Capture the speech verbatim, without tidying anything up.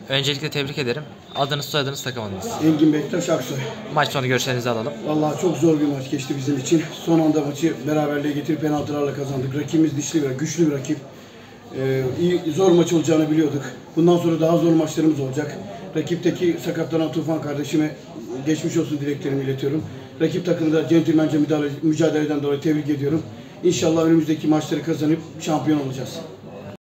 Öncelikle tebrik ederim. Adınız, soyadınız, takım adınız. Engin Bektaş Aksoy. Maç sonu görüşlerinizi alalım. Vallahi çok zor bir maç geçti bizim için. Son anda maçı beraberliğe getirip penaltılarla kazandık. Rakibimiz dişli bir, güçlü bir rakip. Ee, iyi, zor maç olacağını biliyorduk. Bundan sonra daha zor maçlarımız olacak. Rakipteki sakatlanan Tufan kardeşime geçmiş olsun dileklerimi iletiyorum. Rakip takımı da centilmence mücadeleden dolayı tebrik ediyorum. İnşallah önümüzdeki maçları kazanıp şampiyon olacağız.